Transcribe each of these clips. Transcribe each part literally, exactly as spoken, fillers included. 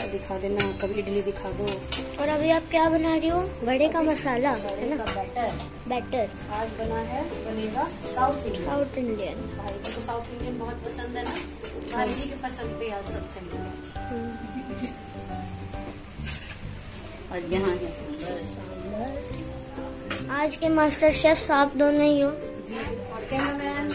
दिखा देना, कभी इडली दिखा दो। और अभी आप क्या बना रही हो? वड़े का मसाला है ना? बैटर बैटर आज बना है, बनेगा साउथ इंडियन। साउथ इंडियन भाई को तो साउथ इंडियन बहुत पसंद है ना, भाई जी के पसंद पे आज सब चलेगा। और यहाँ है आज के मास्टर शेफ आप दोनों ही हो। और कैमरामैन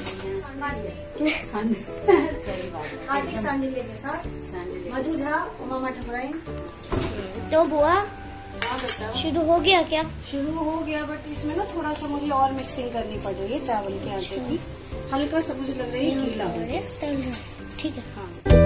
आर्थिक सांडिल्य के साथ मधु झा, मामा ठकुराइन। तो बुआ हाँ बेटा, शुरू हो गया क्या? शुरू हो गया, बट इसमें ना थोड़ा सा मुझे और मिक्सिंग करनी पड़ रही है चावल के आटे की। हल्का सा मुझे लग रही है गीला हो गया। ठीक है। हाँ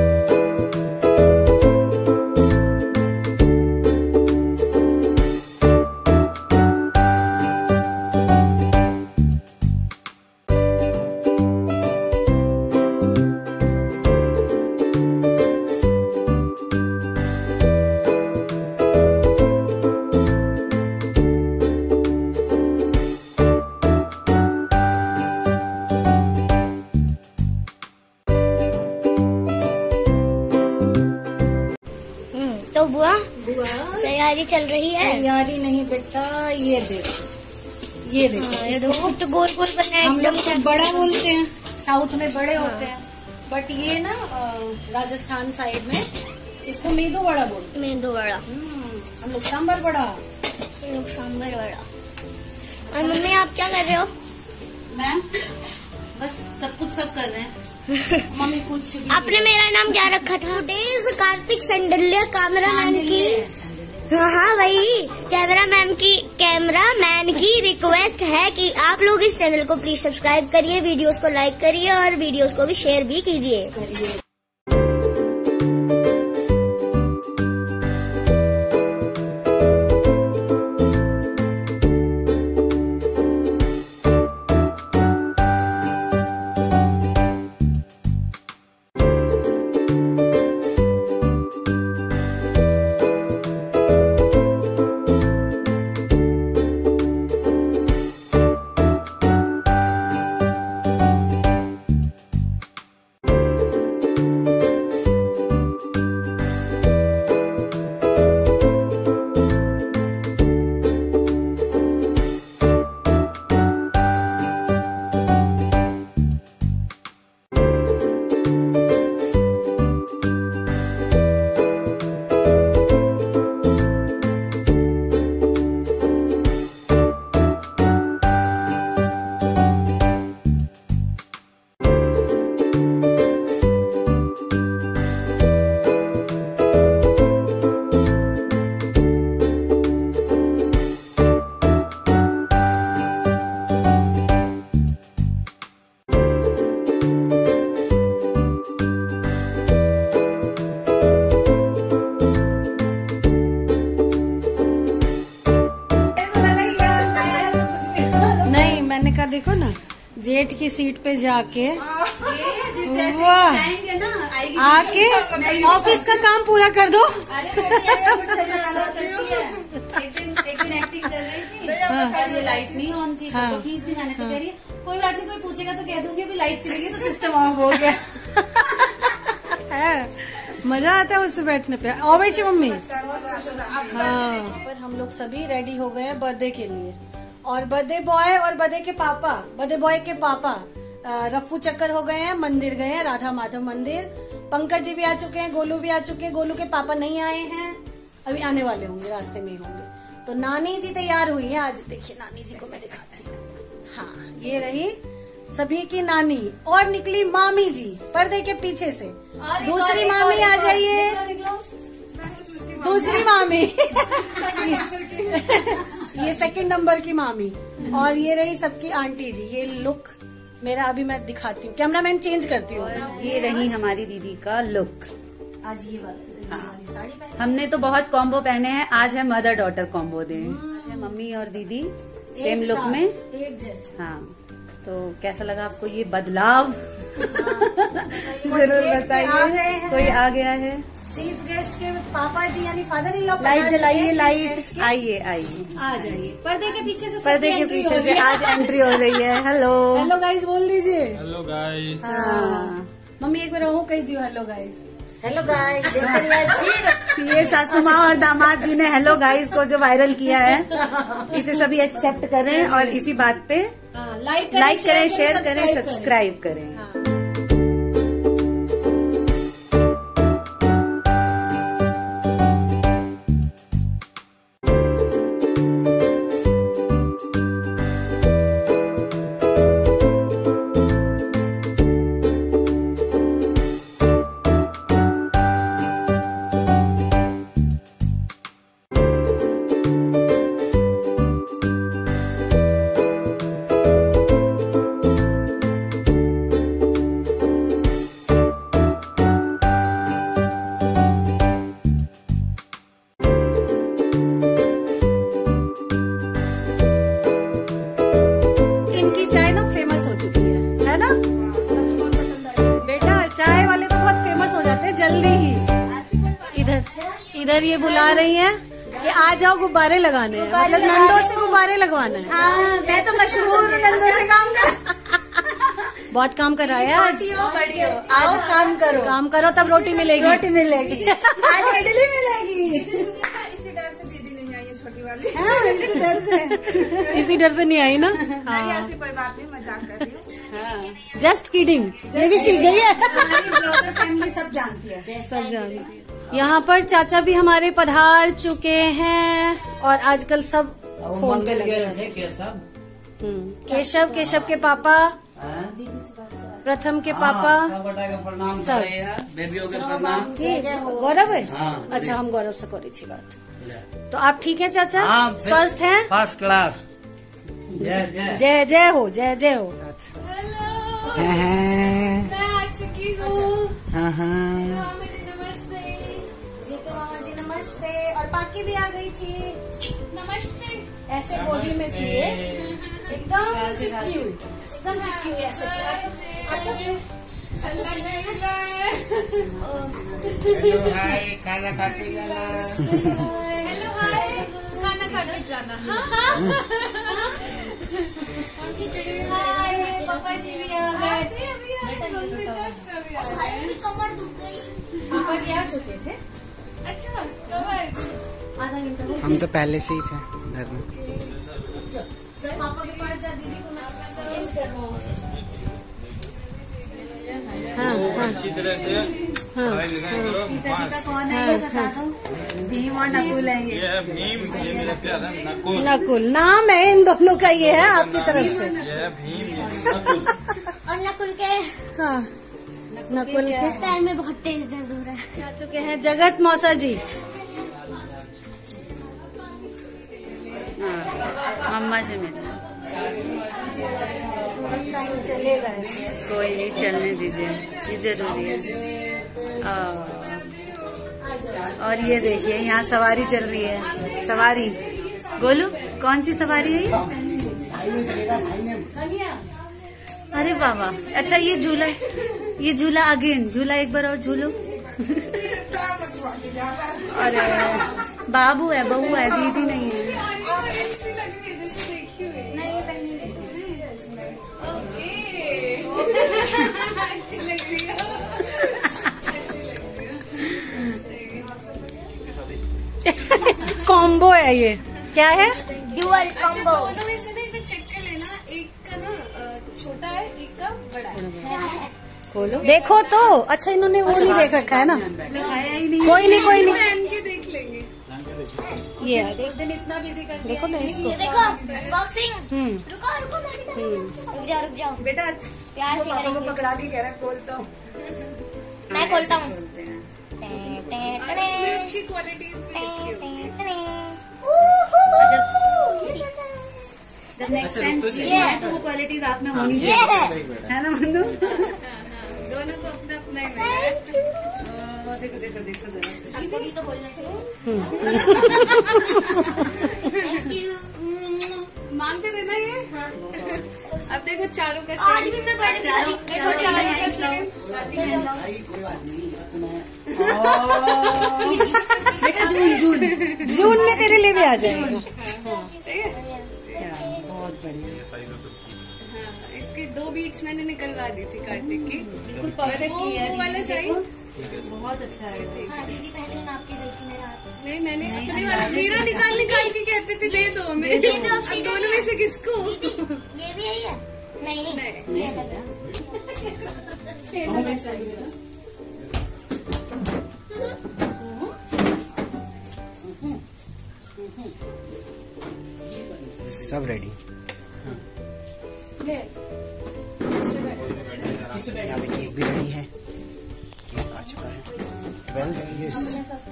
तो बुआ बुआ तैयारी चल रही है? तैयारी नहीं बेटा, ये देखो ये देखो। हाँ, ये देखो तो गोल गोल बना है, हम लोग एकदम तो बड़ा बोलते हैं, साउथ में बड़े होते हैं, बट ये ना राजस्थान साइड में इसको मेदू वड़ा बोलते हैं। मेदू वड़ा। हम लोग सांबर वड़ा, हम लोग सांबर वड़ा। और मम्मी आप क्या कर रहे हो? मैम बस सब कुछ सब कर रहे हैं। मम्मी कुछ भी। आपने मेरा नाम क्या रखा था? डेज कार्तिक संडल्य कैमरामैन की। हाँ हाँ वही कैमरा मैम की कैमरा मैन की रिक्वेस्ट है कि आप लोग इस चैनल को प्लीज सब्सक्राइब करिए, वीडियोस को लाइक करिए और वीडियोस को भी शेयर भी कीजिए। देखो ना, जेठ की सीट पे जाके वाह आके ऑफिस का काम पूरा कर दो। एक्टिंग कर रही थी, ये लाइट नहीं ऑन थी, फोटो खींच दी मैंने, तो कह रही है कोई बात नहीं, कोई पूछेगा तो कह दूंगी अभी लाइट चली गई तो सिस्टम ऑफ हो गया। मजा आता है उससे बैठने पे। आओ भाई मम्मी। हाँ, पर हम लोग सभी रेडी हो गए हैं बर्थडे के लिए, और बर्थडे बॉय और बर्थडे के पापा, बर्थडे बॉय के पापा रफू चक्कर हो गए हैं, मंदिर गए हैं, राधा माधव मंदिर। पंकज जी भी आ चुके हैं, गोलू भी आ चुके हैं। गोलू के पापा नहीं आए हैं, अभी आने वाले होंगे, रास्ते में ही होंगे। तो नानी जी तैयार हुई है आज। देखिए नानी जी को मैं दिखाती हूँ। हाँ, ये रही सभी की नानी, और निकली मामी जी पर्दे के पीछे से। दूसरी मामी आ जाइए, दूसरी मामी। ये सेकंड नंबर की मामी, और ये रही सबकी आंटी जी। ये लुक मेरा अभी मैं दिखाती हूँ, कैमरामैन चेंज करती हूँ। ये रही हमारी दीदी का लुक। आज ये वाला हाँ। साड़ी पहनी। हमने तो बहुत कॉम्बो पहने हैं, आज है mother daughter combo day. Mummy और दीदी सेम लुक में एक जैसे। हाँ, तो कैसा लगा आपको ये बदलाव? जरूर बताइए। कोई आ गया है चीफ गेस्ट के पापा जी यानी फादर इन लॉ। लाइट जलाइए, लाइट। आइए आइए, आ जाइए। पर्दे के पीछे से, पर्दे के पीछे से आज एंट्री हो रही है। हेलो हेलो गाइस बोल दीजिए। Hello guys. हाँ, मम्मी एक बार हूँ कह दियो हेलो गाइस। Hello guys. ये सासू माँ और दामाद जी ने हेलो गाइस को जो वायरल किया है, इसे सभी एक्सेप्ट करें और इसी बात पे लाइक लाइक करें, शेयर करें, सब्सक्राइब करें। जल्दी ही इधर इधर ये बुला रही हैं कि आ जाओ गुब्बारे लगाने हैं, मतलब नंदो से गुब्बारे लगवाना है। हाँ, मैं तो मशहूर नंदो से काम कर बहुत काम कराया आज। बड़ी हो, आओ काम करो, काम करो तब रोटी मिलेगी, रोटी मिलेगी, आज इडली मिलेगी। इसी डर से दीदी नहीं आई है छोटी वाली। हाँ, इसी डर से इसी डर से नहीं आई ना। हाँ, ऐसी कोई बात नहीं, मजाक कर रही हूँ। जस्ट किडिंग, ये भी सीख गई है। फैमिली सब जानती है, सब जानती है। यहाँ पर चाचा भी हमारे पधार चुके हैं और आजकल सब फोन पे लगे हैं। केशव, केशव के पापा, प्रथम के पापा, सब गौरव है। अच्छा, हम गौरव से करी थी बात। तो आप ठीक है चाचा? स्वस्थ हैं? First class. जय जय जय हो, जय जय हो। मैं आ चुकी हूँ। नमस्ते जीतू मामा जी, नमस्ते। और पाकी भी आ गई थी, नमस्ते। ऐसे बॉडी में थी ये, एकदम चिपकी हुई, एकदम चिपकी हुई ऐसे। हेलो हाय, खाना खा के जाना। हेलो हाय, खाना खा के जाना। हाय, पापा जी भी आ गए। कमर दुख गई। पापा जी आ चुके थे। अच्छा, कब आए? आधा घंटा हो गया। हम तो पहले से ही थे घर में। जब पापा के पास जा, दीदी को मैं चेंज करवाऊँ। हाँ, हाँ, अच्छी तरह से का कौन है ये बता दो। भीम और नकुल है ये। ये भीम, भीम लगता है नकुल। नकुल नाम है इन दोनों का, ये है आपकी तरफ से। ये भीम, नकुल। और नकुल के हाँ, नकुल के पैर में बहुत तेज दर्द हो रहा है। आ चुके हैं जगत मौसा जी। मम्मा से मिलना। चलेगा, कोई नहीं, चलने दीजिए, ये जरूरी है। और ये देखिए यहाँ सवारी चल रही है। सवारी गोलू, कौन सी सवारी है ये? अरे बाबा, अच्छा ये झूला, ये झूला अगेन, झूला एक बार और झूलो। अरे बाबू है, बहू है, दीदी नहीं है। कॉम्बो है ये, क्या है? Dual combo. दोनों में से ना एक बार चेक कर लेना, एक का ना छोटा है, एक का बड़ा है। खोलो, देखो तो। अच्छा, इन्होंने वो नहीं देख रखा है ना। लगाया ही नहीं। कोई नहीं, कोई नहीं, पहन के देख लेंगे। ये एक दिन इतना बिजी कर देखो ना इसको। देखो बॉक्सिंग। हम्म रुको रुको, रुक जाओ रुक जाओ। बेटा प्यार से पापा को करेंगे। पकड़ा के कह रहा है खोलता हूँ। मैं खोलता हूँ। और उसमें उसकी क्वालिटीज भी लिखी होगी। जब नेक्स्ट टाइम ये चाहिए तो वो क्वालिटीज आप में होनी ये चाहिए, है। है ना मनु? दोनों को अपना अपना ही मिला। देखो देखो देखो जरा। आपको भी तो बोलना चाहिए। Thank you. मांग के देना ये। अब देखो चारों का आज भी मैं बर्थडे की चारों- सारी- देखो चारों का सेम। बेटा जून जून जून में तेरे लिए भी आ जाएगा। बहुत बढ़िया। हाँ, इसकी दो बीट्स मैंने निकलवा दी थी कार्तिक की। बिल्कुल पर परफेक्ट वो की है वो वाला दीदी, साइज देखो। बहुत अच्छा है। हाँ दीदी पहले ही नाप के गई थी मेरा। नहीं मैंने अपने वाला मेरा निकाल निकाल के कहते थे दे दो हमें। अब दोनों में से किसको? ये भी यही है। नहीं नहीं ये लगा। सब रेडी। यहाँ पे केक भी रेडी है। केक आ चुका है। Twelve years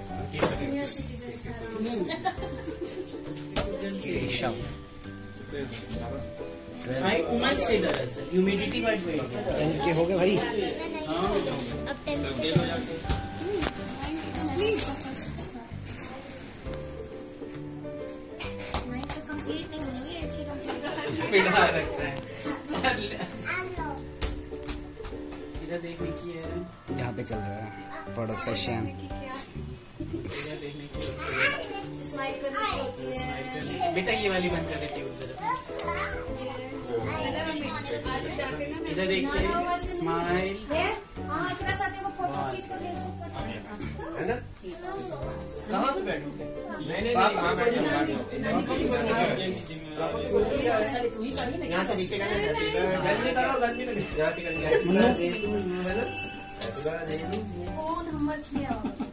Keshav. ह्यूमिडिटी बढ़ गई। ट्वेल्व के हो गए भाई। अब टेन कंप्लीट नहीं होंगी, एट से कंप्लीट पिढ़ा रखता है। इधर देखने की है। यहाँ पे चल रहा है फोटो सेशन। इधर देखने की स्माइल करनी होती है। बेटा ये वाली बंद कर देती हूँ जरा। आज जाके ना इधर देखिए स्माइल। हाँ तेरा साथ को फोटो खींच कर फेसबुक पर कहाँ पे बैठोगे? नहीं नहीं कहाँ बैठे? यहाँ से दिखेगा ना। गंदी करो गंदी करो। यहाँ से करेंगे। फोन हमर किया।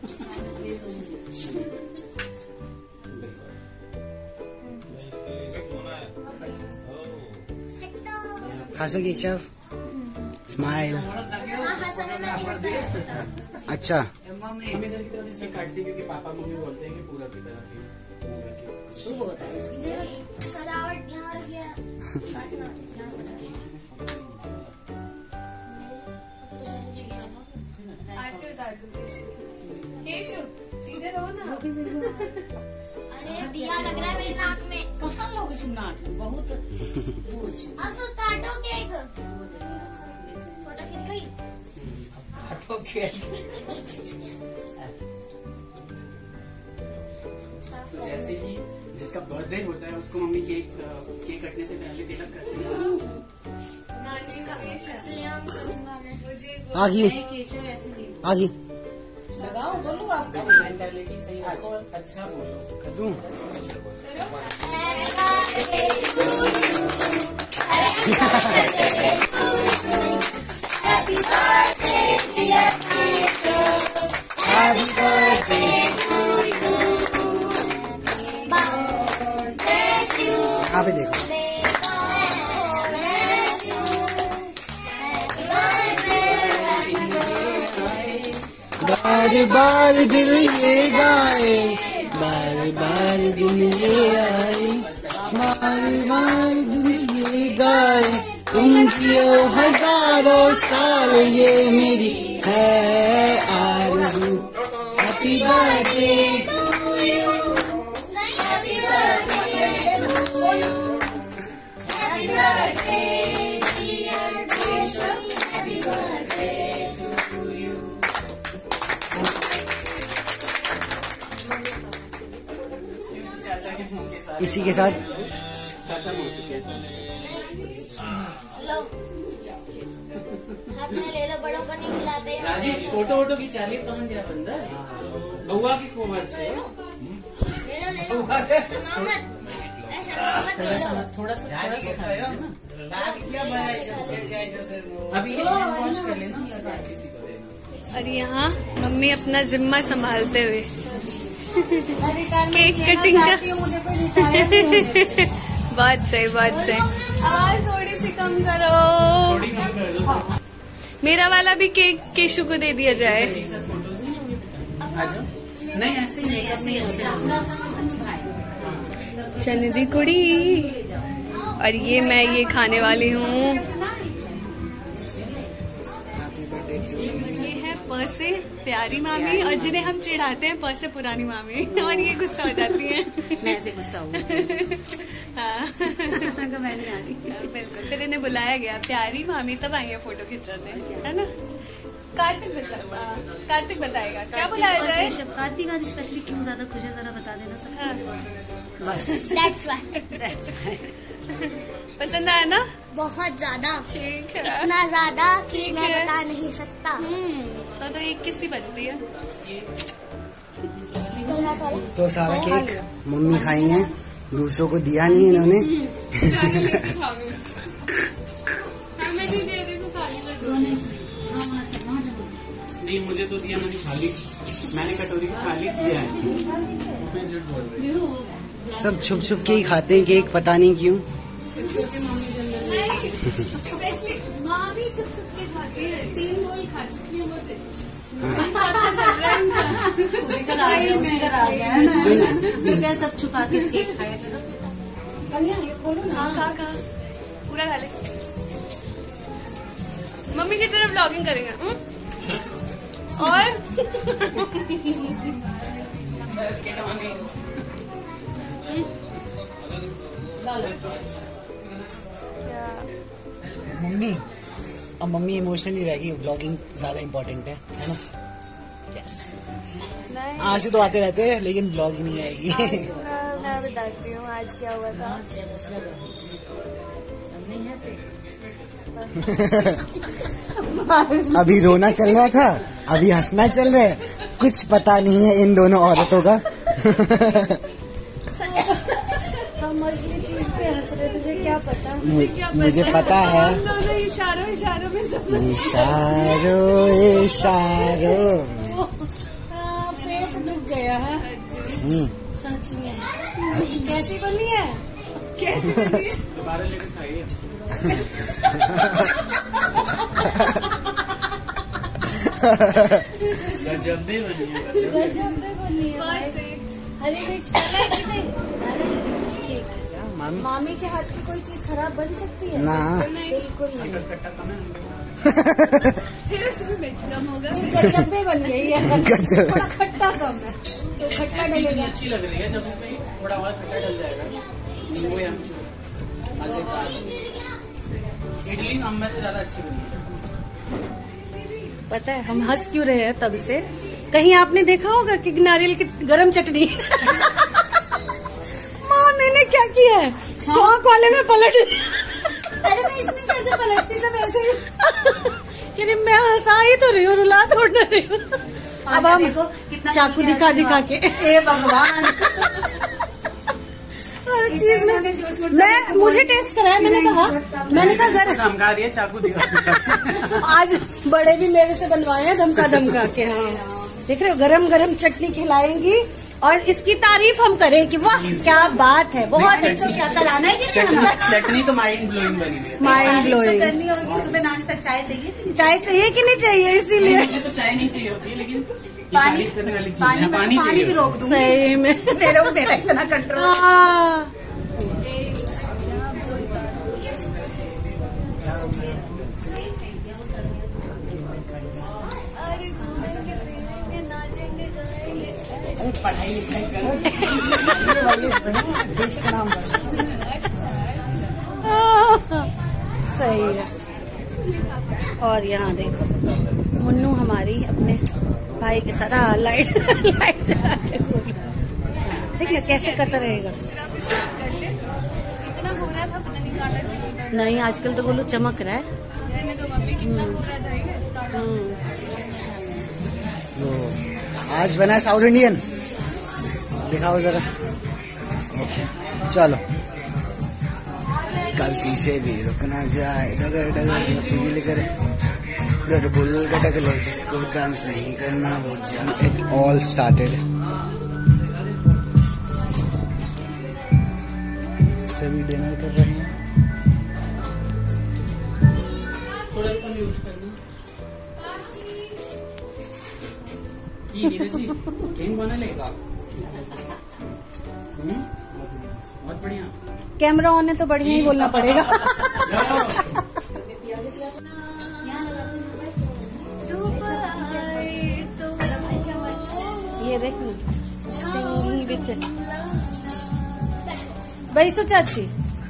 हंसो केशव। स्माइल। अच्छा हम इधर की तरफ इसलिए काटते हैं क्योंकि पापा मम्मी बोलते हैं कि पूरा की तरफ ही शुभ होता है इसलिए। सजावट यहाँ रखिए। आरती उतार दो केशु, सीधे रहो ना। अरे दिया लग रहा है मेरे नाक में। कहाँ लोगे सुन नाक में? बहुत अब तो काटो केक। फोटो खींच गई। तो जैसे ही जिसका बर्थडे होता है उसको मम्मी केक केक कटने से पहले तिलक करती है। नानी का वेश है। मुझे आगे केशव ऐसे नहीं आगे लगाओ। बोलो आपका मेंटालिटी सही रखो और अच्छा बोलो। कर दूं। Happy birthday to you. यहाँ पे देखो। बार बार दिल ये गाए, बार बार दिल ये आए, बार बार दिल ये गाए, तुम जियो हजारों साल ये मेरी है आरज़ू। Happy birthday to you, happy birthday to you, happy birthday dear Keshav, happy birthday to you. इसी के साथ खत्म हो चुके हैं। लो हाथ में ले लो, बड़ों को नहीं खिलाते हैं। राजी फोटो वोटो की चाली पहुंच जाए बंदा बउआ की कोमर से। ले लो ले लो मोहम्मद, ऐसा मोहम्मद ले लो। थोड़ा सा थोड़ा सा खा लेना। अभी वॉश कर लेना, किसी को देना। और यहाँ मम्मी अपना जिम्मा संभालते हुए केक कटिंग का। बहुत सही बहुत सही। आवाज थोड़ी सी कम करो। थोड़ी कम कर दो। मेरा वाला भी केक केशु को दे दिया जाए। फोटोज नहीं होंगे बेटा? आ जाओ। नहीं ऐसे ही मेकअप नहीं होता। चंदी कुड़ी। और ये मैं ये खाने वाली हूँ। ये है पर्से प्यारी मामी, और जिन्हें हम चिढ़ाते हैं पर्से पुरानी मामी, और ये गुस्सा हो जाती है। मैं ऐसे गुस्सा हूँ। हाँ मैं नहीं आ रही। बिल्कुल। फिर इन्हें बुलाया गया प्यारी मामी, तब आई है फोटो खिंचाने, है ना। कार्तिक बता कार्तिक बताएगा क्या बुलाया जाए। कार्तिक आज स्पेशली क्यों ज्यादा खुश है, जरा बता देना सब। हाँ। बस That's why। पसंद आया ना। बहुत ज्यादा, ठीक है। इतना ज्यादा कि ठीक मैं है। बता नहीं सकता। हम्म तो तो एक किसी बनती है। थोड़ा तो सारा केक मम्मी खाई है, दूसरों को दिया नहीं इन्होंने। नहीं मुझे तो दिया, मैंने खाली, मैंने कटोरी की खाली किया है। मैं झूठ बोल रही हूँ। सब छुप छुप के ही खाते हैं केक, पता नहीं क्यों। मामी चुप चुप के खाती है, तीन बोल खा चुकी है मुझे। सब छुपा के केक खाया करो। खोलो ना, खा खा पूरा खा ले। मम्मी की तरफ व्लॉगिंग करेंगे। हुँ? और मम्मी अब मम्मी इमोशनली रहेगी, ब्लॉगिंग ज्यादा इम्पोर्टेंट है, है ना? यस। आंसू तो आते रहते हैं लेकिन ब्लॉग नहीं आएगी। मैं बताती हूँ आज क्या हुआ था। अभी रोना चल रहा था, अभी हंसना चल रहा है, कुछ पता नहीं है इन दोनों औरतों का। हम असली चीज पे हंस रहे, तुझे क्या पता? मुझे क्या पता? मुझे पता है। हम दोनों इशारों इशारों में सब इशारों इशारों। हाँ, पेट दुख गया है हम्म, सच में। कैसी बनी है? कैसे बनी है? दोबारा लेकर खाइए। गजब भी बनी है, गजब में बनी है। बहुत सही। हरी मिर्च डाला है कि नहीं? ठीक है। मामी मामी के हाथ की कोई चीज खराब बन सकती है? ना। बिल्कुल नहीं। खट्टा कम है। फिर उसमें मिर्च कम होगा। गजब में बन गई है, गजब। थोड़ा खट्टा कम है तो खट्टा ऐसी इतनी डलेगा। अच्छी लग रही है, जब इसमें थोड़ा और खट्टा डल जाएगा नींबू या अमचूर, मजेदार। इडली अम्मा से ज्यादा अच्छी बनी है। पता है हम हंस क्यों रहे हैं तब से? कहीं आपने देखा होगा कि नारियल की गरम चटनी माँ मैंने क्या किया है, चौक वाले में पलट। अरे मैं इसमें कैसे पलटती, सब ऐसे ही। कि मैं हंसा ही तो रही हूँ, रुला थोड़ रही हूँ। अब हम चाकू दिखा दिखा के, ए भगवान, हर चीज में मैं मुझे टेस्ट कराया। मैंने कहा मैंने कहा घर धमका रही है, चाकू दिखा। आज बड़े भी मेरे से बनवाए हैं धमका धमका के। हाँ देख रहे हो, गरम गरम चटनी खिलाएंगी और इसकी तारीफ हम करें कि वाह क्या बात है, बहुत अच्छा। क्या कराना है कि चटनी चटनी तो माइंड ब्लोइंग बनी हुई है। Mind blowing. करनी होगी, सुबह नाश्ता चाय चाहिए। चाय चाहिए कि नहीं चाहिए? इसीलिए मुझे तो चाय नहीं चाहिए होती, लेकिन पानी करने वाली चीज है, पानी पानी भी रोक दूंगी। सही में मेरे को मेरा इतना कंट्रोल। हाँ। अरे घूमेंगे फिरेंगे नाचेंगे गाएंगे। पढ़ाई लिखाई करो, देश का नाम सही है। और यहाँ देखो मुन्नू हमारी अपने भाई के साथ हाँ लाइट लाइट जला के देखिए कैसे करता रहेगा। कर ले, इतना घूम रहा था पता नहीं काला नहीं। नहीं आजकल तो गोलू चमक रहा है। रहने तो मम्मी कितना घूम रहा था ये। हम्म। तो आज बना है साउथ इंडियन, दिखाओ जरा। ओके चलो। गलती से भी रुकना जाए, डगर डगर फील करे, गड़बुल गटक लो, जिसको डांस नहीं करना वो जान। इट ऑल स्टार्टेड, सभी डिनर कर रहे हैं। थोड़ा कम यूज करना। ये नीरज जी केन बना लेगा। हम्म, बहुत बढ़िया। कैमरा ऑन है तो बढ़िया ही बोलना पड़ेगा। ये देख सिंगिंग बिच भाई सो चाची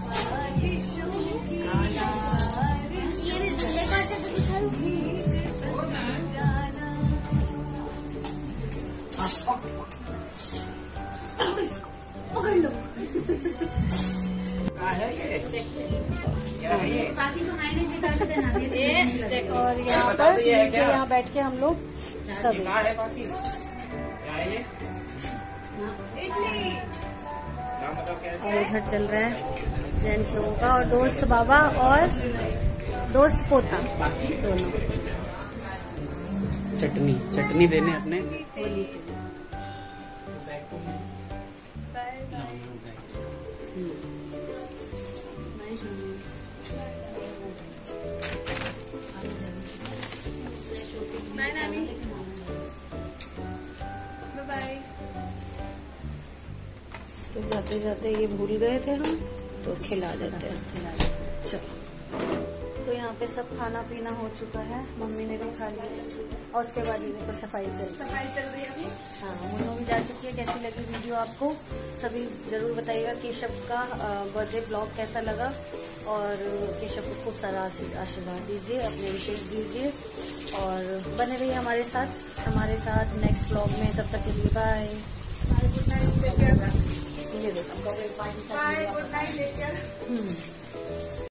पकड़ लो। और यहाँ पर नीचे यहाँ बैठ के हम लोग सब क्या है बाकी? क्या है ये? इडली। और इधर चल रहा है जेंट्स लोगों का, और दोस्त बाबा और दोस्त पोता दोनों। चटनी चटनी देने अपने होली के बाय नानी, बाय। तो जाते जाते ये भूल गए थे हम, तो खिला देते हैं। चलो, तो यहाँ पे सब खाना पीना हो चुका है, मम्मी ने भी खा लिया और उसके बाद ये पर सफाई चल रही सफाई चल रही है अभी। हाँ, मुन्नो भी जा चुकी है। कैसी लगी वीडियो आपको सभी जरूर बताइएगा। केशव का बर्थडे ब्लॉग कैसा लगा, और केशव को खूब सारा आशीर्वाद दीजिए, अपने विशेष दीजिए, और बने रहिए हमारे साथ हमारे साथ नेक्स्ट ब्लॉग में। तब तक के लिए bye. Good night, take care. ये देखो bye, good night, take care.